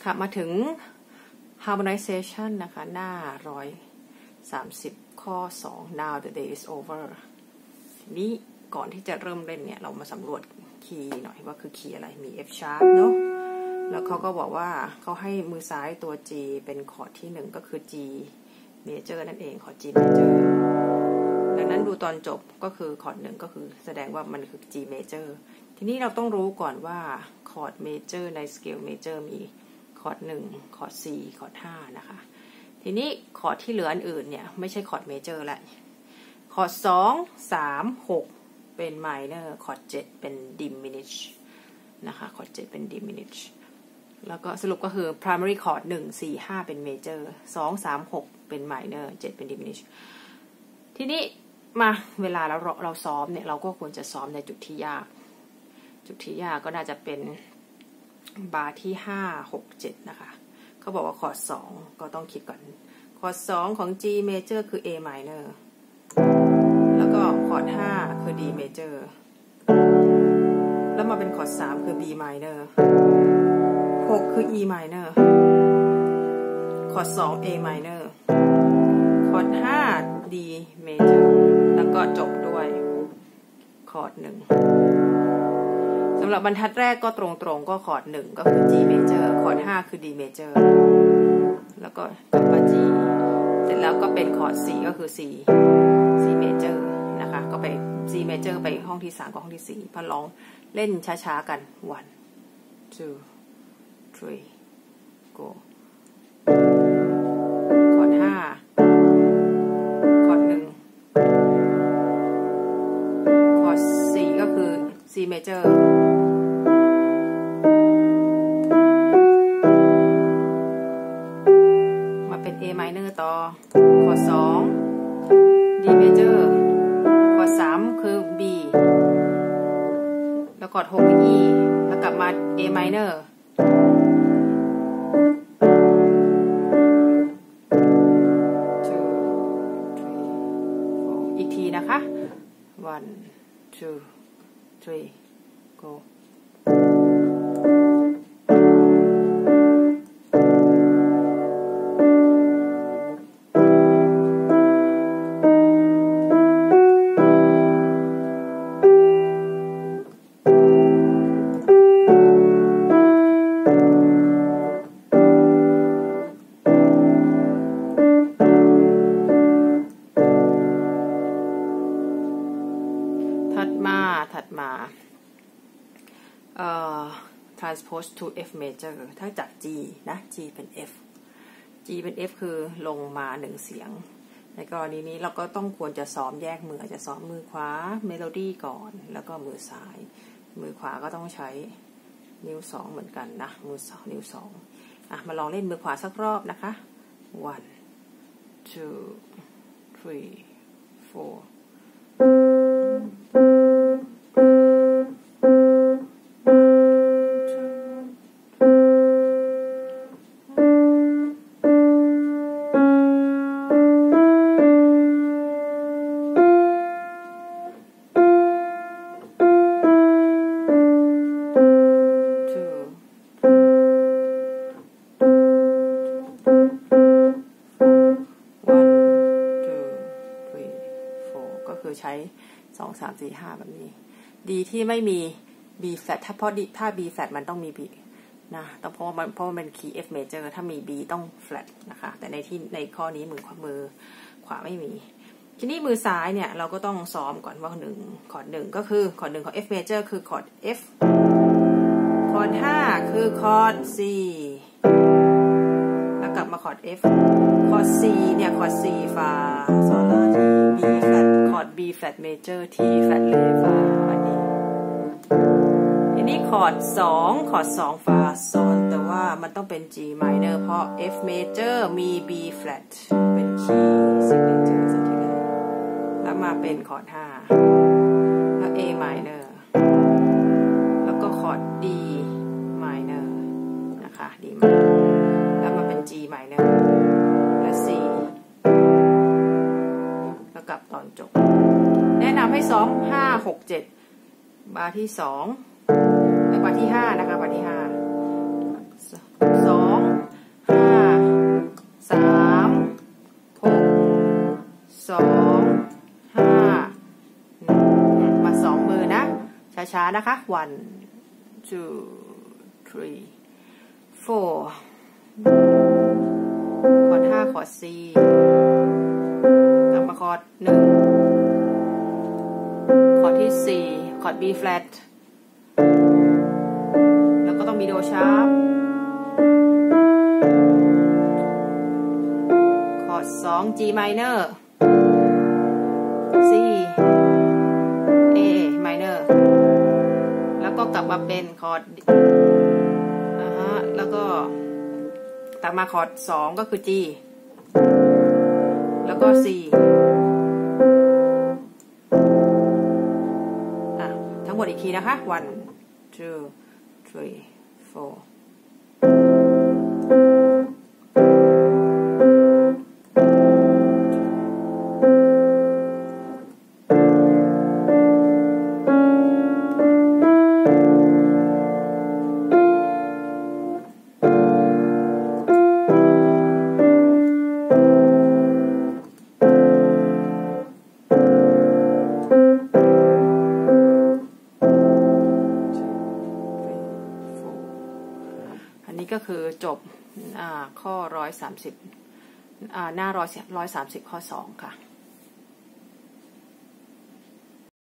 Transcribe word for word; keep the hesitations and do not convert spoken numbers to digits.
ค่ะมาถึง harmonization นะคะหน้าหนึ่งร้อยสามสิบข้อสอง now the day is over ทีนี้ก่อนที่จะเริ่มเล่นเนี่ยเรามาสำรวจคีย์หน่อยว่าคือคีย์อะไรมี F sharp เนาะแล้วเขาก็บอกว่าเขาให้มือซ้ายตัว G เป็นคอร์ดที่หนึ่งก็คือ G major นั่นเองคอร์ด G major ดังนั้นดูตอนจบก็คือคอร์ดหนึ่งก็คือแสดงว่ามันคือ G major ทีนี้เราต้องรู้ก่อนว่าคอร์ด major ใน scale major มีคอร์ดหนึ่งคอร์ด C คอร์ดห้านะคะทีนี้คอร์ดที่เหลืออันอื่นเนี่ยไม่ใช่คอร์ด major ละคอร์ดสอง สาม หกเป็น minor คอร์ดเจ็ดเป็น diminish นะคะคอร์ดเจ็ดเป็น diminish แล้วก็สรุปก็คือ primary chord หนึ่ง สี่ ห้าเป็น major สอง สาม หกเป็น minor เจ็ดเป็น diminish ทีนี้มาเวลาเราเราซ้อมเนี่ยเราก็ควรจะซ้อมในจุดที่ยากจุดที่ยากก็น่าจะเป็นบาร์ที่ห้า หก เจ็ดนะคะเขาบอกว่าคอร์ดสองก็ต้องคิดก่อนคอร์ดสองของ G major คือ A minor แล้วก็คอร์ดห้าคือ D major แล้วมาเป็นคอร์ดสามคือ B minor หกคือ E minor คอร์ดสอง A minor คอร์ดห้า D major แล้วก็จบด้วยคอร์ดหนึ่งสำหรับบรรทัดแรกก็ตรงๆก็คอร์ดหนึ่งก็คือ G major คอร์ดห้าคือ D major แล้วก็กลับมา G เสร็จแล้วก็เป็นคอร์ด C ก็คือ C C major นะคะก็ไป C major ไปห้องที่สามกับห้องที่สี่พอลองเล่นช้าๆกัน one two three go คอร์ดห้าคอร์ดหนึ่งคอร์ด C ก็คือ C majorมาเป็น A minor ต่อคอร์ดสอง D major คอร์ดสามคือ B แล้วคอร์ดหกคือ E แล้วกลับมา A minor two three four อีกทีนะคะ one two three go transpose to F major ถ้าจาก G นะ G เป็น F G เป็น F คือลงมาหนึ่งเสียงในกรณีนี้เราก็ต้องควรจะซ้อมแยกมือจะซ้อมมือขวาเมโลดี้ก่อนแล้วก็มือซ้ายมือขวาก็ต้องใช้นิ้วสองเหมือนกันนะมือสองนิ้วสองอ่ะมาลองเล่นมือขวาสักรอบนะคะ one two three fourใช้สอง สาม สี่ ห้าแบบนี้ดีที่ไม่มี B flat ถ้าเพราะถ้า B flat มันต้องมี B นะต้องเพราะมันเพราะมันเป็น key F major ถ้ามี B ต้อง flat นะคะแต่ในที่ในข้อนี้มือขวามือขวาไม่มีทีนี้มือซ้ายเนี่ยเราก็ต้องซ้อมก่อนว่าหนึ่งคอร์ดหนึ่งก็คือคอร์ดหนึ่งของ F major คือคอร์ด F คอร์ดห้าคือคอร์ด C แล้วกลับมาคอร์ด F คอร์ด C เนี่ยคอร์ด C ฟาโซลาที B flat คอร์ด B flat major T flat เลฟาอันนี้ทีนี้คอร์ดสองคอร์ดสองฟาโซลแต่ว่ามันต้องเป็น G minor เพราะ F major มี B flat เป็น key signature สักทีเลยแล้วมาเป็นคอร์ดห้าแล้ว A minor แล้วก็คอร์ด D minor นะคะ D minor แล้วมาเป็น G minor และ C แล้วกลับตอนจบแนะนำให้ซ้อมห้า หก เจ็ดบาร์ที่สองและบาร์ที่ห้านะคะบาร์ที่ห้าสองนะคะ one two three four คอร์ดห้าคอร์ด C กลับมาคอร์ดหนึ่งคอร์ดที่สี่คอร์ด B flat แล้วก็ต้องมีโดชาร์ปคอร์ดสอง G minor C A minor แล้วก็กลับมาเป็นคอร์ดอ่าฮะแล้วก็ตัดมาคอร์ดสองก็คือ G แล้วก็ C อ่ะทั้งหมดอีกทีนะคะ one two three fourก็คือจบข้อร้อยสามสิบหน้าร้อยร้อยสามสิบข้อสองค่ะ